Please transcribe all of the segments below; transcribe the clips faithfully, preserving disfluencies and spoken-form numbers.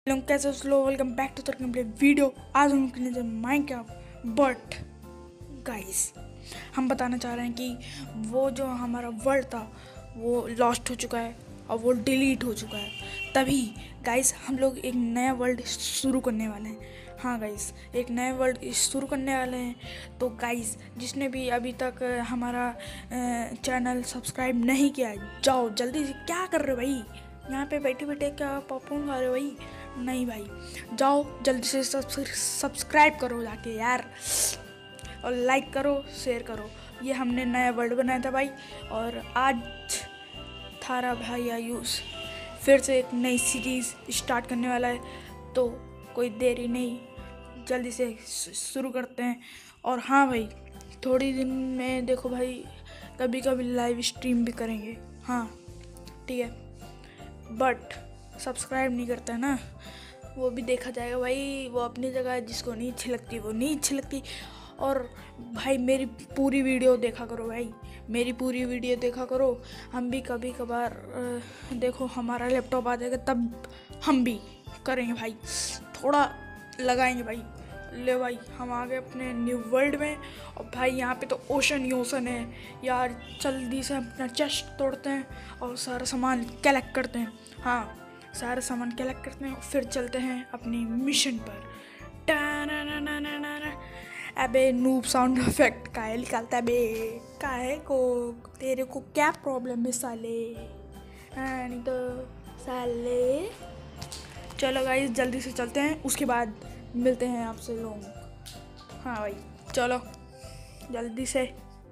लोग कैसे स्लो welcome back to complete video. आज हम खेलने जा माइनक्राफ्ट, बट गाइस हम बताना चाह रहे हैं कि वो जो हमारा वर्ल्ड था वो लॉस्ट हो चुका है और वो डिलीट हो चुका है। तभी गाइस हम लोग एक नया वर्ल्ड शुरू करने वाले हैं। हाँ गाइस, एक नया वर्ल्ड शुरू करने वाले हैं। तो गाइस जिसने भी अभी तक हमारा चैनल सब्सक्राइब नहीं किया है, जाओ जल्दी से। क्या कर रहे हो भाई यहाँ पे बैठे बैठे? क्या पॉपकॉर्न खा रहे हो भाई? नहीं भाई, जाओ जल्दी से सब्सक्राइब करो जाके यार, और लाइक करो, शेयर करो। ये हमने नया वर्ल्ड बनाया था भाई, और आज थारा भाई आयुष फिर से एक नई सीरीज़ स्टार्ट करने वाला है। तो कोई देरी नहीं, जल्दी से शुरू करते हैं। और हाँ भाई, थोड़ी दिन में देखो भाई, कभी कभी लाइव स्ट्रीम भी करेंगे। हाँ ठीक है, बट सब्सक्राइब नहीं करता है ना, वो भी देखा जाएगा भाई। वो अपनी जगह है, जिसको नहीं अच्छी लगती वो नहीं अच्छी लगती। और भाई मेरी पूरी वीडियो देखा करो भाई, मेरी पूरी वीडियो देखा करो। हम भी कभी कभार देखो हमारा लैपटॉप आ जाएगा तब हम भी करेंगे भाई, थोड़ा लगाएंगे भाई। ले भाई, हम आ गए अपने न्यू वर्ल्ड में। और भाई यहाँ पे तो ओशन ही ओशन है यार। जल्दी से अपना चेस्ट तोड़ते हैं और सारा सामान कलेक्ट करते हैं। हाँ, सारा सामान कलेक्ट करते हैं और फिर चलते हैं अपनी मिशन पर। अबे नूब साउंड इफेक्ट काहे निकालता है बे? काहे को, तेरे को क्या प्रॉब्लम है साले? हाँ नहीं तो साले। चलो गाइस जल्दी से चलते हैं, उसके बाद मिलते हैं आपसे लोग। हाँ भाई चलो जल्दी से।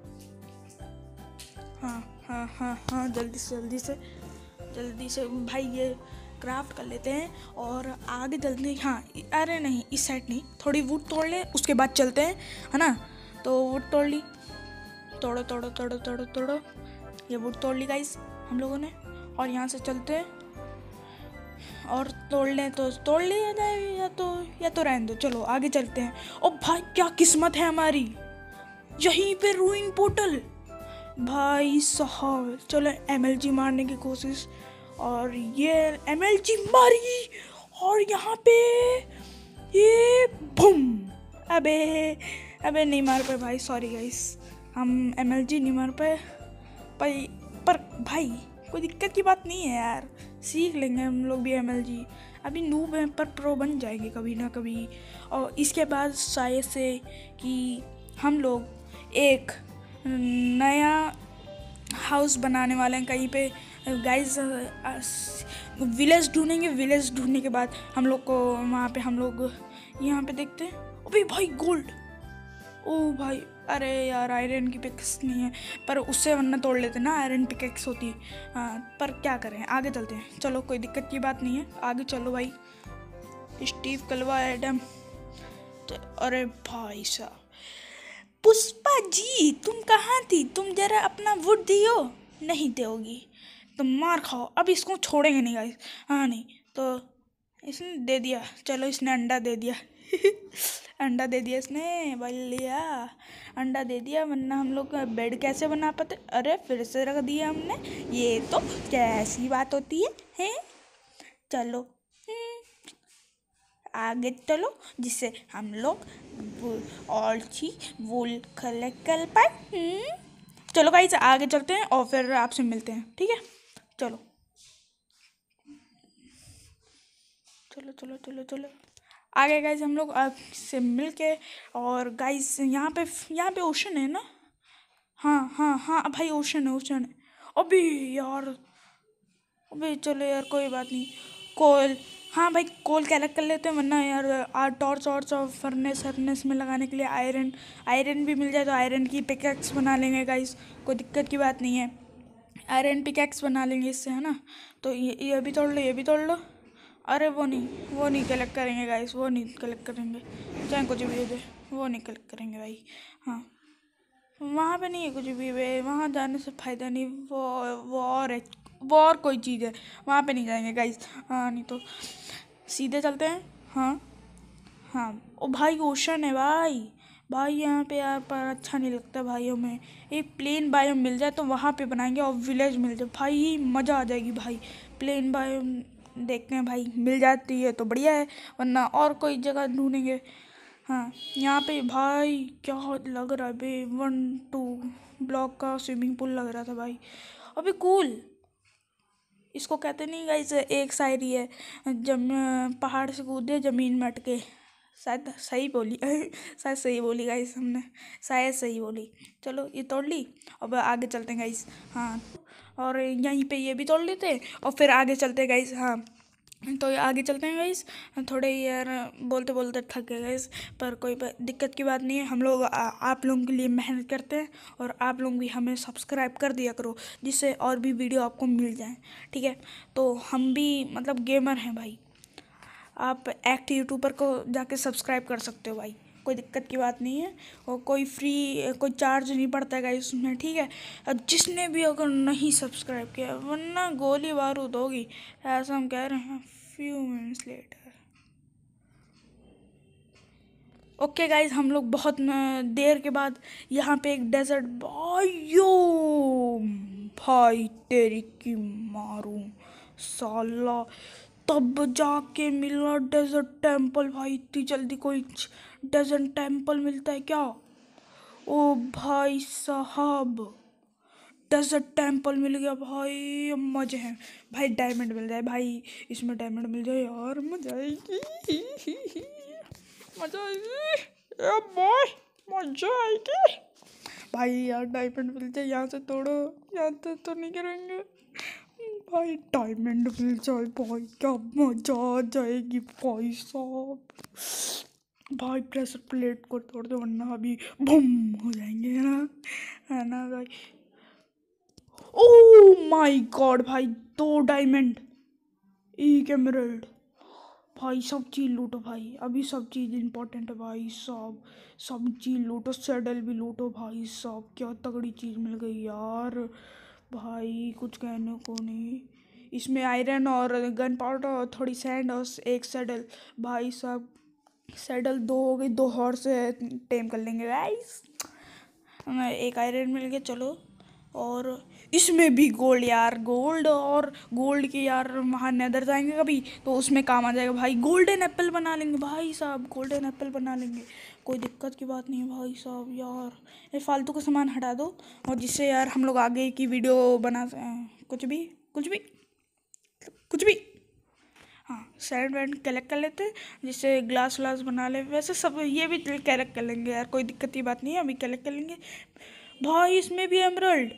हाँ हाँ हाँ हाँ जल्दी से जल्दी से जल्दी से भाई ये क्राफ्ट कर लेते हैं और आगे जल्दी। हाँ अरे नहीं, इस साइड नहीं, थोड़ी वुड तोड़ ले, उसके बाद चलते हैं, है ना। तो वुड तोड़ ली, तोड़ो तोड़ो तोड़ो तोड़ो तोड़ो ये वुड तोड़ ली गाइस हम लोगों ने। और यहाँ से चलते हैं और तोड़ लें तो तोड़ लिया जाए, या तो या तो रहने दो। चलो आगे चलते हैं। और भाई क्या किस्मत है हमारी, यहीं पे रूइंग पोर्टल भाई साहब। चलो एमएलजी मारने की कोशिश, और ये एमएलजी मारी और यहाँ पे ये बूम। अबे अबे नहीं मार पाए भाई, सॉरी गाइस, हम एमएलजी नहीं मार पाए भाई। पर भाई कोई दिक्कत की बात नहीं है यार, सीख लेंगे हम लोग भी एमएलजी। अभी नूब हैं पर प्रो बन जाएंगे कभी ना कभी। और इसके बाद शायद से कि हम लोग एक नया हाउस बनाने वाले हैं कहीं पे गाइस। विलेज ढूंढेंगे, विलेज ढूंढने के बाद हम लोग को वहाँ पे हम लोग यहाँ पे देखते हैं। अबे भाई गोल्ड, ओ भाई अरे यार आयरन की पिक्स नहीं है, पर उससे वरना तोड़ लेते ना, आयरन पिकेक्स होती है। हाँ पर क्या करें, आगे चलते हैं। चलो कोई दिक्कत की बात नहीं है, आगे चलो भाई। स्टीव कलवा एडम, अरे भाई साहब। पुष्पा जी तुम कहाँ थी? तुम जरा अपना वुड दियो। नहीं दोगी तो मार खाओ। अब इसको छोड़ेंगे नहीं गाइस। हाँ नहीं तो इसने दे दिया, चलो इसने अंडा दे दिया अंडा दे दिया इसने, बलिया अंडा दे दिया, वरना हम लोग बेड कैसे बना पाते। अरे फिर से रख दिया हमने, ये तो कैसी बात होती है हैं? चलो आगे चलो, जिससे हम लोग और चीज वूल कलेक्ट कर पाए। चलो गाइस आगे चलते हैं और फिर आपसे मिलते हैं, ठीक है? चलो चलो चलो चलो चलो आगे गाइस, हम लोग आपसे मिल के। और गाइस यहाँ पे यहाँ पे ओशन है ना? हाँ हाँ हाँ भाई ओशन है, ओशन है। अबे यार, अबे चलो यार कोई बात नहीं। कोल, हाँ भाई कोल कलेक्ट कर लेते हैं, वरना यार आर टॉर्च वॉर्च और फर्नेस फर्नेस में लगाने के लिए आयरन आयरन भी मिल जाए तो आयरन की पिकैक्स बना लेंगे गाइस, कोई दिक्कत की बात नहीं है। आयरन पिकैक्स बना लेंगे इससे, है ना। तो ये ये भी तोड़ लो, ये भी तोड़ लो। अरे वो नहीं, वो नहीं कलेक्ट करेंगे गाइस, वो नहीं कलेक्ट करेंगे, चाहे कुछ भी दे, वो नहीं कलेक्ट करेंगे भाई। हाँ वहाँ पे नहीं है कुछ भी वे, वहाँ जाने से फ़ायदा नहीं। वो वो और है, वो और कोई चीज़ है, वहाँ पे नहीं जाएंगे गाइस। हाँ नहीं तो सीधे चलते हैं। हाँ हाँ ओ भाई ओशन है भाई, भाई यहाँ पे यार पर अच्छा नहीं लगता भाइयों में। एक प्लेन बायोम मिल जाए तो वहाँ पे बनाएंगे, और विलेज मिल जाए भाई मज़ा आ जाएगी भाई। प्लेन बायोम देखते हैं भाई, मिल जाती है तो बढ़िया है, वरना और कोई जगह ढूंढेंगे। हाँ, यहाँ पे भाई क्या लग रहा है बे, वन टू ब्लॉक का स्विमिंग पूल लग रहा था भाई। अबे कूल, इसको कहते नहीं गाइस, एक शायरी है, जब पहाड़ से कूदे ज़मीन में अटके। शायद सही बोली शायद सही बोली गाइस हमने, शायद सही बोली। चलो ये तोड़ ली, अब आगे चलते हैं गाइस। हाँ, और यहीं पे ये भी तोड़ लेते हैं और फिर आगे चलते हैं गाइस। हाँ, तो आगे चलते हैं गाइस। थोड़े यार बोलते बोलते थक गए गाइस, पर कोई दिक्कत की बात नहीं है। हम लोग आप लोगों के लिए मेहनत करते हैं, और आप लोग भी हमें सब्सक्राइब कर दिया करो, जिससे और भी वीडियो आपको मिल जाए, ठीक है। तो हम भी मतलब गेमर हैं भाई, आप एक्ट यूट्यूबर को जाके सब्सक्राइब कर सकते हो भाई, कोई दिक्कत की बात नहीं है। और कोई फ्री कोई चार्ज नहीं पड़ता है गाइस उसमें, ठीक है। और जिसने भी अगर नहीं सब्सक्राइब किया, वरना गोली बारूद होगी, ऐसा हम कह रहे हैं। Few minutes later, okay guys, हम लोग बहुत देर के बाद यहाँ पे एक डेजर्ट, भाइयों भाई तेरी की मारूं साला, तब जाके मिला डेजर्ट टेम्पल भाई। इतनी जल्दी कोई डेजर्ट टेम्पल मिलता है क्या? ओ भाई साहब, डेजर्ट टेम्पल मिल गया भाई, मजे हैं भाई। डायमंड मिल जाए भाई, इसमें डायमंड मिल जाए यार, मजा आएगी मजा आएगी बॉय, मजा आएगी भाई यार। डायमंड मिल जाए, यहाँ से तोड़ो, यहाँ से तो नहीं गिरेंगे भाई। डायमंड मिल जाए भाई, क्या मजा आ जाएगी भाई साहब। भाई प्रेशर प्लेट को तोड़ दो, वरना अभी बम हो जाएंगे, है ना, है ना भाई। ओह माय गॉड भाई, दो डायमंड, एक एमराल्ड भाई। सब चीज़ लूटो भाई, अभी सब चीज़ इंपॉर्टेंट है भाई साहब, सब चीज़ लूटो। सैडल भी लूटो भाई साहब, क्या तगड़ी चीज़ मिल गई यार भाई, कुछ कहने को नहीं। इसमें आयरन और गन पाउडर और थोड़ी सैंड और एक सैडल भाई साहब। सैडल दो हो गई, दो हॉर्स टेम कर लेंगे गाइस। एक आयरन मिल गया, चलो। और इसमें भी गोल्ड यार, गोल्ड और गोल्ड के यार, वहाँ नेदर जाएंगे कभी तो उसमें काम आ जाएगा भाई। गोल्डन एप्पल बना लेंगे भाई साहब, गोल्डन एप्पल बना लेंगे, कोई दिक्कत की बात नहीं है भाई साहब। यार ये फालतू का सामान हटा दो, और जिससे यार हम लोग आगे की वीडियो बना, कुछ भी कुछ भी कुछ भी हाँ, सैंड वैंड कलेक्ट कर लेते हैं, जिससे ग्लास व्लास बना ले। वैसे सब ये भी कलेक्ट कर लेंगे यार, कोई दिक्कत की बात नहीं है, अभी कलेक्ट कर लेंगे भाई। इसमें भी एमराल्ड,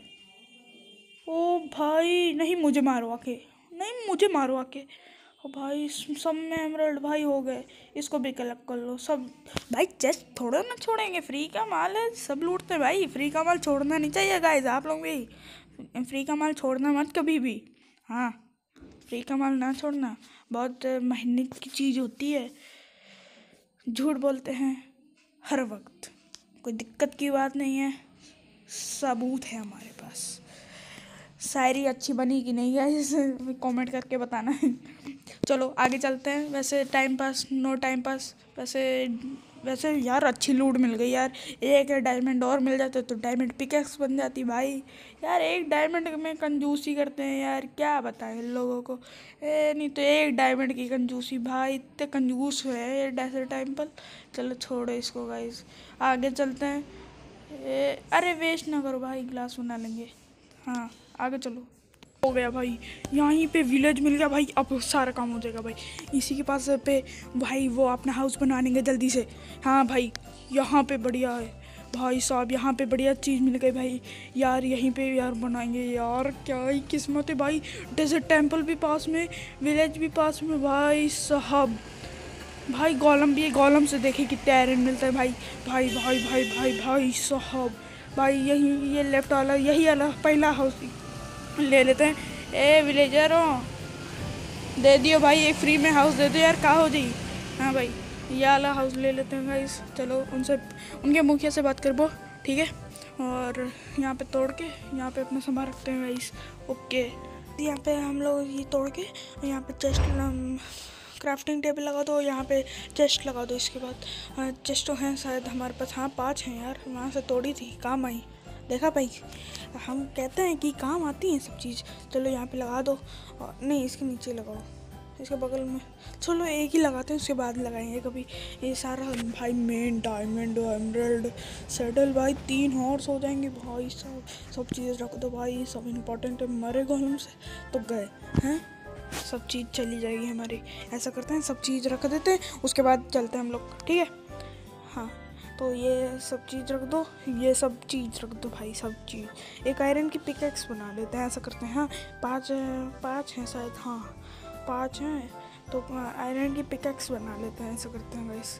ओ भाई नहीं, मुझे मारो आके, नहीं मुझे मारो आके। ओ भाई सब में एमराल्ड भाई हो गए, इसको भी कलेक्ट कर लो सब भाई। चेस्ट थोड़ा ना छोड़ेंगे, फ्री का माल है, सब लूटते भाई। फ्री का माल छोड़ना नहीं चाहिए गाइस, आप लोग भी फ्री का माल छोड़ना मत कभी भी। हाँ, फ्री का माल ना छोड़ना, बहुत मेहनत की चीज़ होती है। झूठ बोलते हैं हर वक्त, कोई दिक्कत की बात नहीं है, सबूत है हमारे पास। शायरी अच्छी बनी कि नहीं है, इसे कमेंट करके बताना है। चलो आगे चलते हैं। वैसे time pass, no time pass, वैसे वैसे यार अच्छी लूट मिल गई यार। एक डायमंड और मिल जाते तो डायमंड पिकेक्स बन जाती भाई। यार एक डायमंड में कंजूसी करते हैं यार, क्या बताएं इन लोगों को। ए नहीं तो एक डायमंड की कंजूसी भाई, इतने कंजूस है ये डेजर्ट टेम्पल। चलो छोड़ो इसको गाइस, आगे चलते हैं। ए, अरे वेस्ट ना करो भाई, ग्लास बना लेंगे। हाँ आगे चलो, हो गया भाई, यहीं पे विलेज मिल गया भाई। अब सारा काम हो जाएगा भाई। इसी के पास पे भाई वो अपना हाउस बना लेंगे जल्दी से। हाँ भाई, यहाँ पे बढ़िया है भाई साहब, यहाँ पे बढ़िया चीज़ मिल गई भाई यार। यहीं पे यार बनाएंगे यार, क्या ही किस्मत है भाई। डेजर्ट टेम्पल भी पास में, विलेज भी पास में भाई साहब। भाई गोलम भी है, गोलम से देखे कितने आयरन मिलता है भाई। भाई भाई भाई भाई भाई साहब, भाई यही ये लेफ्ट वाला, यही वाला पहला हाउस ले लेते हैं। ए विलेजरों, दे दियो भाई एक फ्री में हाउस दे दो यार, कहाँ हो जी। हाँ भाई, ये वाला हाउस ले लेते हैं गाइस। चलो उनसे, उनके मुखिया से बात कर बो, ठीक है। और यहाँ पे तोड़ के यहाँ पे अपना सामान रखते हैं गाइस। ओके, यहाँ पे हम लोग ये तोड़ के यहाँ पे चेस्ट, क्राफ्टिंग टेबल लगा दो, यहाँ पे चेस्ट लगा दो। इसके बाद चेस्ट तो हैं शायद हमारे पास, हाँ पाँच हैं यार, वहाँ से तोड़ी थी, काम आई। देखा भाई, हम कहते हैं कि काम आती हैं सब चीज़। चलो यहाँ पे लगा दो, और नहीं इसके नीचे लगाओ, इसके बगल में चलो एक ही लगाते हैं, उसके बाद लगाएंगे कभी ये सारा। भाई मेन डायमंड एमराल्ड सैडल भाई तीन हॉर्स हो जाएंगे भाई। सब सब चीज़ रख दो भाई, सब इम्पोर्टेंट है। मरे गोलम से तो गए हैं, सब चीज़ चली जाएगी हमारी। ऐसा करते हैं सब चीज़ रख देते हैं, उसके बाद चलते हैं हम लोग, ठीक है। हाँ तो ये सब चीज़ रख दो, ये सब चीज़ रख दो भाई, सब चीज़। एक आयरन की पिकैक्स बना लेते हैं, ऐसा करते हैं। हाँ पाँच पाँच हैं शायद, हाँ पाँच हैं, तो आयरन की पिकैक्स बना लेते हैं, ऐसा करते हैं गाइस।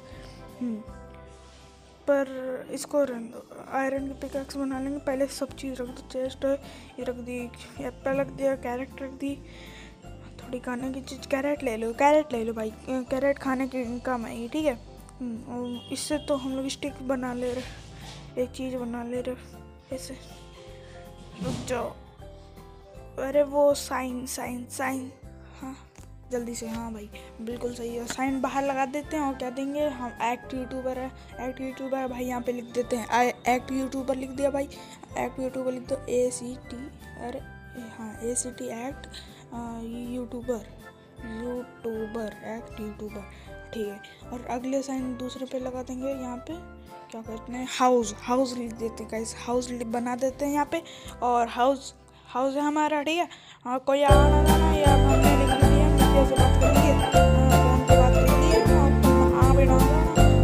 पर इसको आयरन की पिकैक्स बना लेंगे, पहले सब चीज़ रख दो। चेस्ट ये रख दी, एप्पल रख दिया, कैरेट रख दी, थोड़ी खाने की चीज़। कैरेट ले लो, कैरेट ले लो भाई, कैरेट खाने के काम आएगी, ठीक है। इससे तो हम लोग स्टिक बना ले रहे, एक चीज़ बना ले रहे ऐसे। रुक जाओ, अरे वो साइन साइन साइन, हाँ जल्दी से, हाँ भाई बिल्कुल सही है। साइन बाहर लगा देते हैं और क्या देंगे हम, एक्ट यूट्यूबर है, एक्ट यूट्यूबर है भाई। यहाँ पे लिख देते हैं एक्ट यूट्यूबर, लिख दिया भाई, एक्ट यूट्यूबर लिख दो, ए सी टी, अरे हाँ A C T act YouTuber, YouTuber act YouTuber, ठीक है। और अगले साइन दूसरे पे लगा देंगे, यहाँ पे क्या करते हैं, हाउस, हाउस लिख देते हैं गाइस, हाउस बना देते हैं यहाँ पे। और हाउस हाउस है हमारा, ठीक है। और कोई आना जाना या हमने लिख लिया, मीडिया से बात कर लिए, फोन पे बात कर लिए, और आ भी ना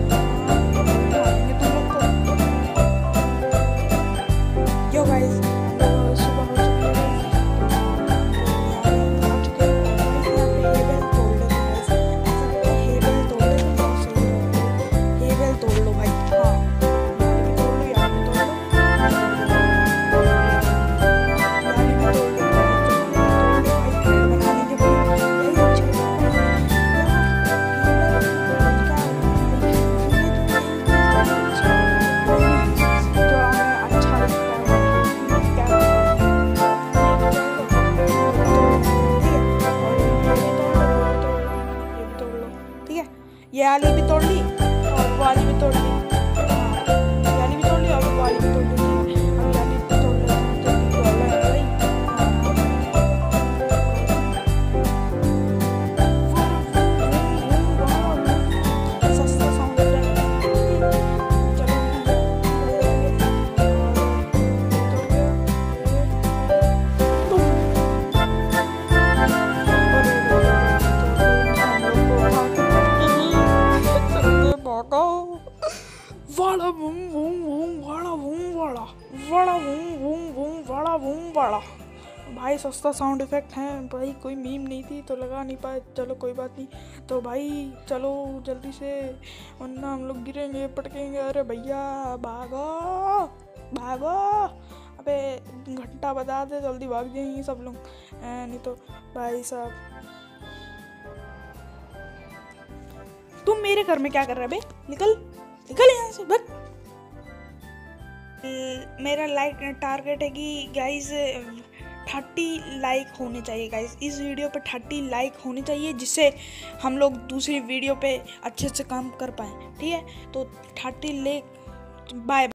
यो गाइस। ये वाली भी तोड़ ली और वो वाली भी तोड़ ली, ये वाली भी तोड़ ली और वो वाली भी तोड़ ली, अब ये वाली भी तोड़ ली। सस्ता साउंड वाला बूम बूम बूम वाला बूम वाला वाला बूम बूम बूम वाला बूम वाला। भाई सस्ता साउंड इफेक्ट है भाई, कोई मीम नहीं थी तो लगा नहीं पाए, चलो कोई बात नहीं। तो भाई चलो जल्दी से, वरना हम लोग गिरेंगे पटकेंगे। अरे भैया भागो भागो, अबे घंटा बजा दे, जल्दी भाग जाएंगे सब लोग, नहीं तो भाई साहब। तुम मेरे घर में क्या कर रहे बे, निकल निकल यहाँ से बस। मेरा लाइक टारगेट है कि गाइस थर्टी लाइक होने चाहिए गाइस, इस वीडियो पे थर्टी लाइक होने चाहिए, जिससे हम लोग दूसरी वीडियो पे अच्छे से काम कर पाएँ, ठीक है। तो थर्टी लाइक, बाय।